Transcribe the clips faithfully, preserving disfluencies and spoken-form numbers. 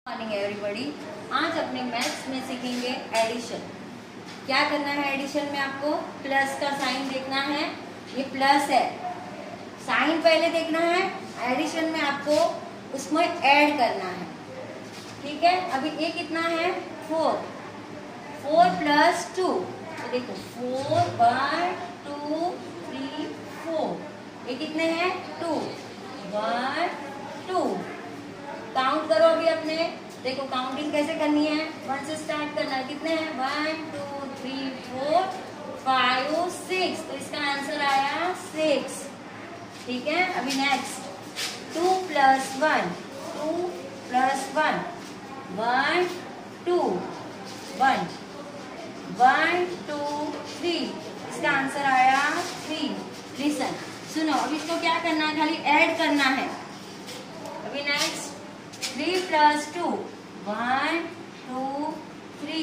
Morning everybody. आज अपने maths में सीखेंगे एडिशन। क्या करना है एडिशन में? आपको प्लस का साइन देखना है, ये प्लस है, साइन पहले देखना है। एडिशन में आपको उसमें ऐड करना है, ठीक है। अभी ये कितना है? फोर, फोर प्लस टू, तो देखो four one two three four, ये कितने हैं? To, one to. काउंट करो अभी अपने, देखो काउंटिंग कैसे करनी है, वन से स्टार्ट करना है। कितने हैं? One two three four five six, तो इसका आंसर आया सिक्स, ठीक है। अभी next two plus one, two plus one, one two, one, one two three, इसका आंसर आया थ्री। लिसन, सुनो, अभी इसको क्या करना है? खाली ऐड करना है। अभी next three plus two, one two three,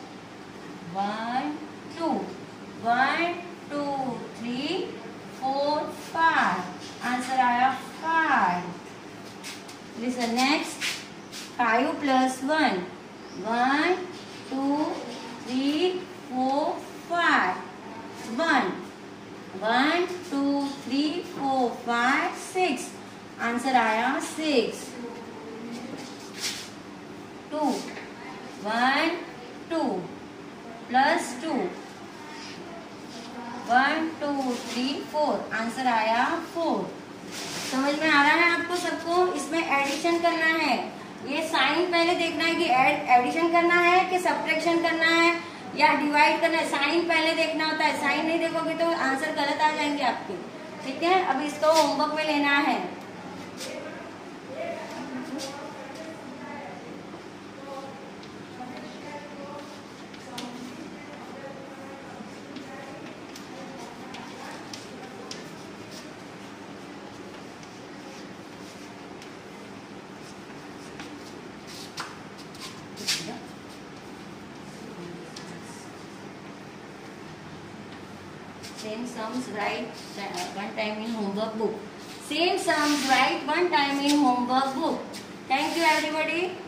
one two, one two three four five, answer आया five. Listen next five plus one, one two three four five, one, one two three four five six, answer आया six. Two, one two plus two, one two three four, answer आया four. समझ में आ रहा है आपको सबको? इसमें addition करना है। ये साइन पहले देखना है कि एड एडिशन करना है कि सब्ट्रैक्शन करना है या डिवाइड करना है। साइन पहले देखना होता है, साइन नहीं देखोगे तो आंसर गलत आ जाएंगे आपके, ठीक है। अब इसको होमवर्क में लेना है। Same sums write one time in homework book. Same sums write one time in homework book. Thank you everybody.